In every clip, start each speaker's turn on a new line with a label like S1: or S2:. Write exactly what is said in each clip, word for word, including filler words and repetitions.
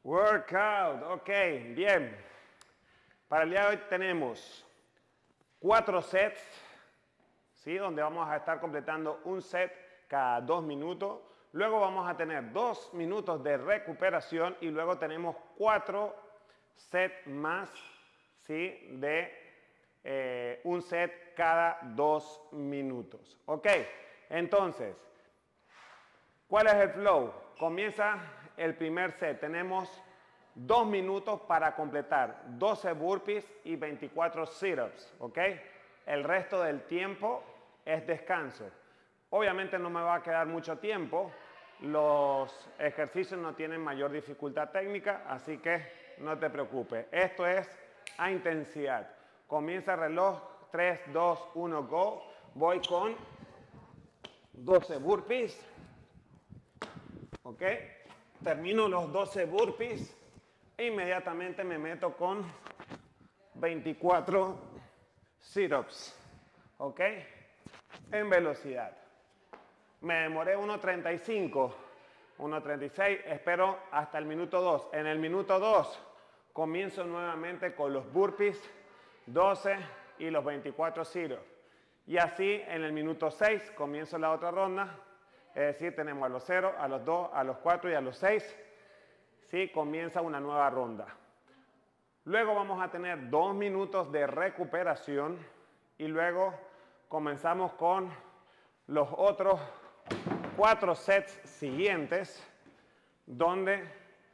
S1: Workout, ok, bien. Para el día de hoy tenemos cuatro sets, ¿sí? Donde vamos a estar completando un set cada dos minutos. Luego vamos a tener dos minutos de recuperación y luego tenemos cuatro sets más, ¿sí? De eh, un set cada dos minutos. Ok, entonces, ¿cuál es el flow? Comienza el primer set. Tenemos dos minutos para completar doce burpees y veinticuatro sit-ups, ¿ok? El resto del tiempo es descanso. Obviamente no me va a quedar mucho tiempo. Los ejercicios no tienen mayor dificultad técnica, así que no te preocupes. Esto es a intensidad. Comienza el reloj, tres, dos, uno, go. Voy con doce burpees. ¿Ok? Termino los doce burpees e inmediatamente me meto con veinticuatro sit-ups. ¿Ok? En velocidad. Me demoré uno treinta y cinco, uno treinta y seis, espero hasta el minuto dos. En el minuto dos comienzo nuevamente con los burpees, doce y los veinticuatro sit-ups. Y así en el minuto seis comienzo la otra ronda. Es decir, tenemos a los cero, a los dos, a los cuatro y a los seis. ¿Sí? Comienza una nueva ronda. Luego vamos a tener dos minutos de recuperación y luego comenzamos con los otros cuatro sets siguientes, donde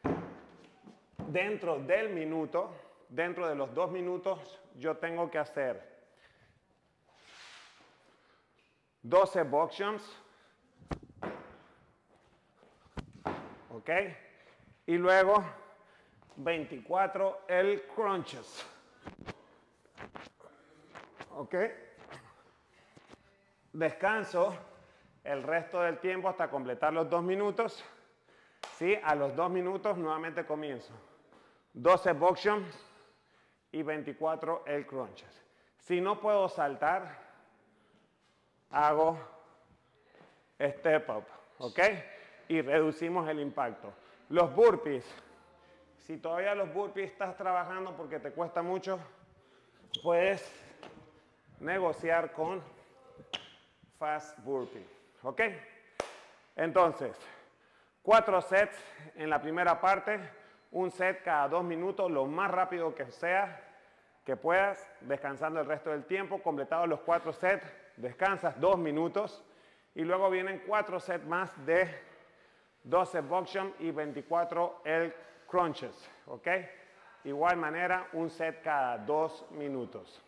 S1: dentro del minuto, dentro de los dos minutos, yo tengo que hacer doce box jumps. ¿Ok? Y luego veinticuatro el crunches. ¿Ok? Descanso el resto del tiempo hasta completar los dos minutos. ¿Sí? A los dos minutos nuevamente comienzo. doce box jumps y veinticuatro el crunches. Si no puedo saltar, hago step up. ¿Ok? Y reducimos el impacto. Los burpees, si todavía los burpees estás trabajando porque te cuesta mucho, puedes negociar con fast burpee. ¿Ok? Entonces, cuatro sets en la primera parte, un set cada dos minutos, lo más rápido que sea, que puedas, descansando el resto del tiempo. Completados los cuatro sets, descansas dos minutos y luego vienen cuatro sets más de doce box jump y veinticuatro el crunches, ¿ok? Igual manera, un set cada dos minutos.